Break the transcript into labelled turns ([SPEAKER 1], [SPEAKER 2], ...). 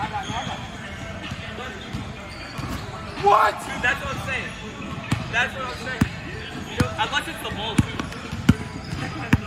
[SPEAKER 1] What?
[SPEAKER 2] Dude, that's what I'm saying. That's what I'm saying. You know, unless it's the ball too.